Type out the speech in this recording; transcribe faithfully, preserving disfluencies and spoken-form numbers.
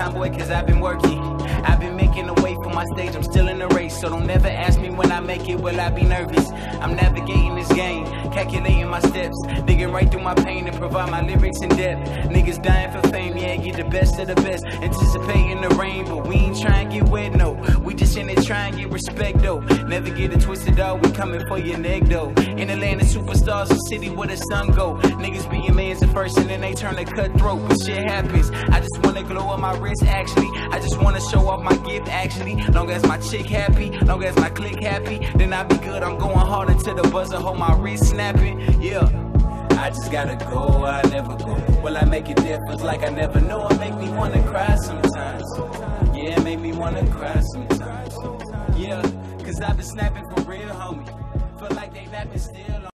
time, boy, cause I've been working. I've been making a way for my stage, I'm still in the race. So don't never ask me when I make it, will I be nervous? I'm navigating this game, calculating my steps, digging right through my pain to provide my lyrics in depth. Niggas dying for fame, yeah, get the best of the best. Anticipating the rain, but we ain't trying to get wet, no. We just in it trying to get respect, though. Never get it twisted, dog, we coming for your neck, though. In the land of superstars, a city where the sun go. Niggas being mans at first and then they turn to cutthroat, but shit happens. I just wanna glow on my wrist, actually. I just wanna show off my gift, actually. Long as my chick happy, long as my clique happy, then I be good. I'm going hard until the buzzer hold my wrist snapping, yeah. I just gotta go, I never go. Will I make a difference like I never know? It make me wanna cry sometimes. Yeah, it make me wanna cry sometimes. Yeah, cause I've been snapping for real, homie. Feel like they napping still.